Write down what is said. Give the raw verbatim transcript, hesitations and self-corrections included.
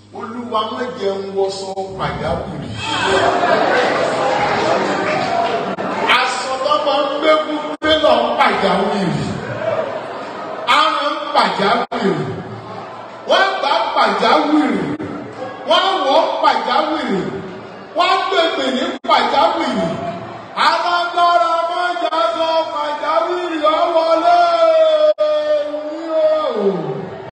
Olúwa má jẹ́ n wọṣọ pàjáwìrì. Aṣọ tó máa ń gbé gbé lọ ń pàjáwìrì. Àwọn ń pàjáwìrì. Wọ́n gbà pàjáwìrì. Wọ́n wọ̀ pàjáwìrì. Wọ́n gbègbè ní pàjáwìrì.